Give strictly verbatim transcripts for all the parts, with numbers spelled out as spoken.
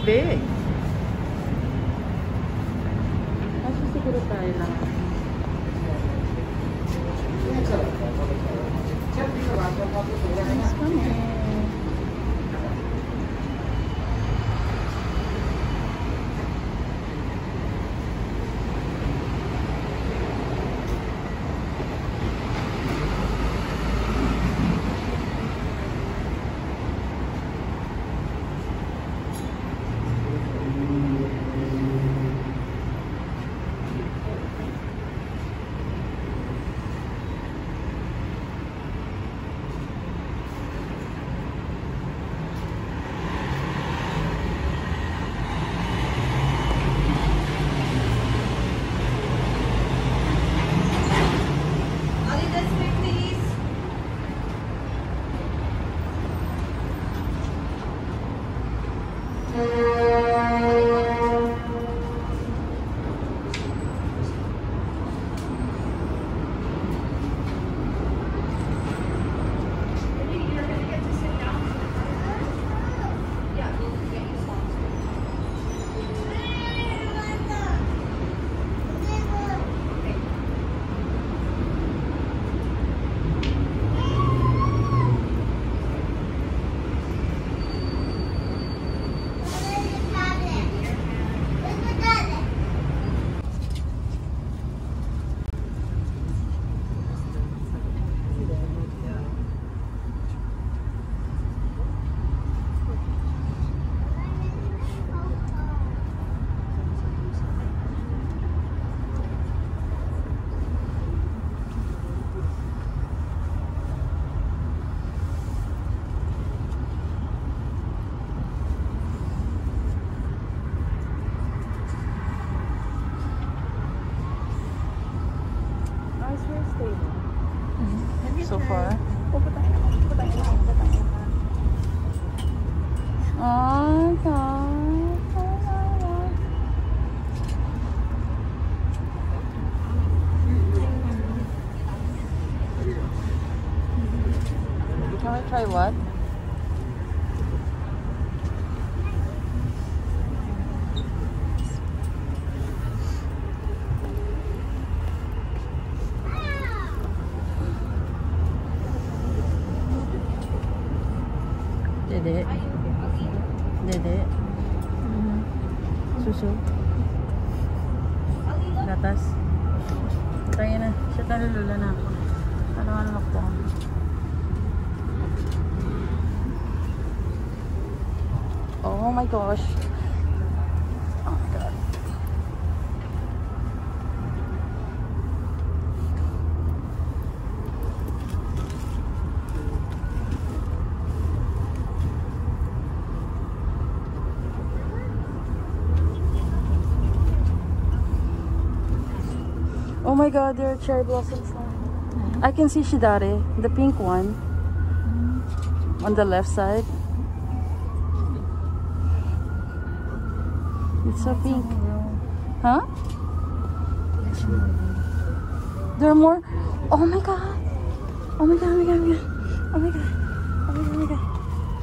big. Kasi siguro tayo lang. Nice kami. So far. Oh, God. Can we try what? Dede. Dede. Susu. Gatas. Tayo na. Siya talulula na ako. Ano ano ako? Oh my gosh. Oh my God. Oh my God, there are cherry blossoms now. I can see Shidare, the pink one, on the left side. It's so pink. Huh? There are more. Oh my God. Oh my God, oh my God, oh my God. Oh my God. Oh my God, oh my God.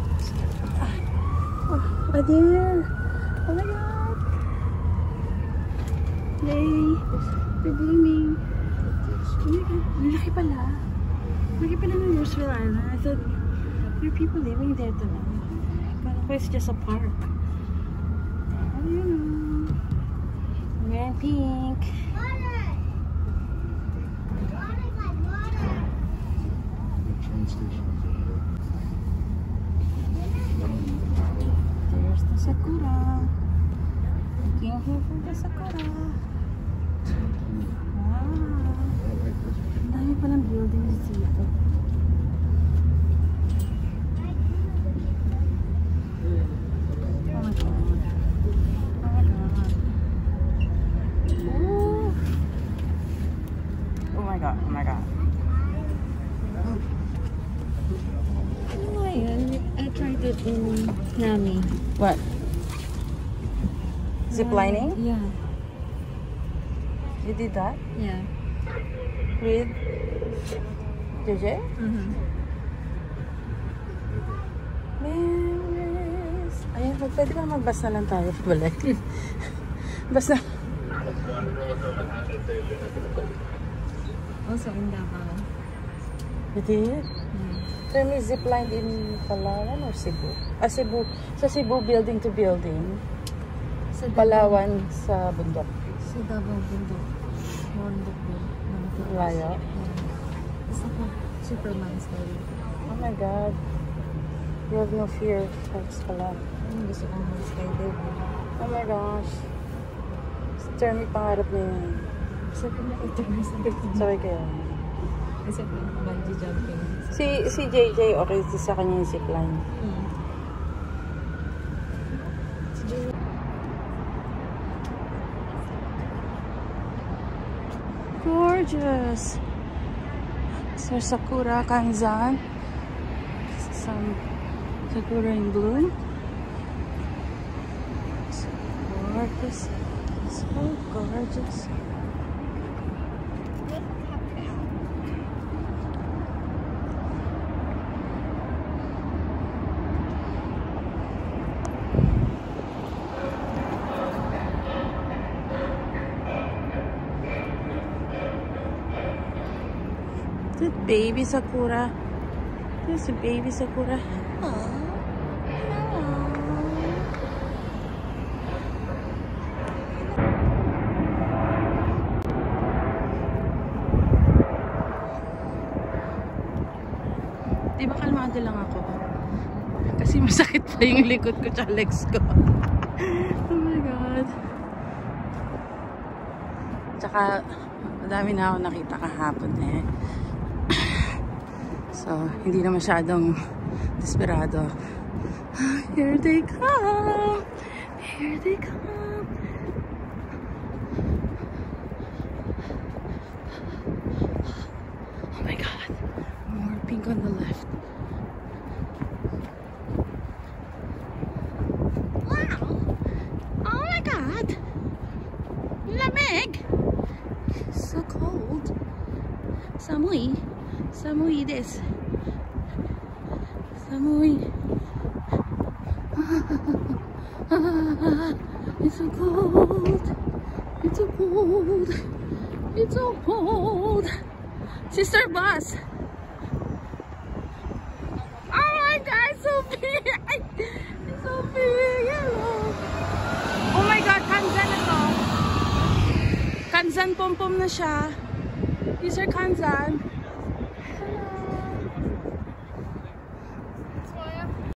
Oh, are there? Oh my God. Yay. They're blooming. Oh my God. Laki pala. Laki pala ng Roosevelt Island. I thought there are people living there tonight. But it's just a park. Oh, you know. We're in pink. Water. Water, water. The train station. There's the Sakura. Looking here for the Sakura. Wow. Ang dami palang buildings dito. Oh my God. Oh my God. Ooh. Oh my God. Oh my God. Oh, I tried it in Nami. What? Zip lining? Uh, yeah. You did that? Yeah. With J J? Mm-hmm. Memories. Ayun. Pwede ba mag-bus na lang tayo? Balik. Bus na. Also in Davao. You did? Hmm. There may zipline in Palawan or Cebu? Ah, Cebu. Sa Cebu, building to building. Sa Davao. Palawan sa bundok. Sa Davao bundok. Bundok po. Layo. Gusto ko Superman story. Oh my God. You have no fear of heights pala. Ang gusto ko ng skydive. Oh my gosh. Termi pangarap niya yun. Sabi na ito na sabi ko. Sorry kayo. Kasi bungee jumping. Si, si J J, okay sa kanya yung zipline. Hmm. Si J J. Gorgeous. So Sakura Kanzan. Some Sakura in bloom. So gorgeous. So gorgeous. That baby Sakura. There's a baby Sakura. Aww. Di ba kalmado lang ako? Kasi masakit pa yung likod ko tsaka legs ko. Oh my God. Tsaka madami na ako nakita kahapon eh. So, hindi na masyadong desperado. Here they come! Here they come! Oh my God! More pink on the left. Wow! Oh my God! Lamig! So cold. Samui. Samui this. Samui. It's so cold. It's so cold. It's so cold. Sister Bus. Oh my God, so big. It's so big. Hello. Oh my God, Kanzan na to. Kanzan pom-pom na siya. These are Kanzan.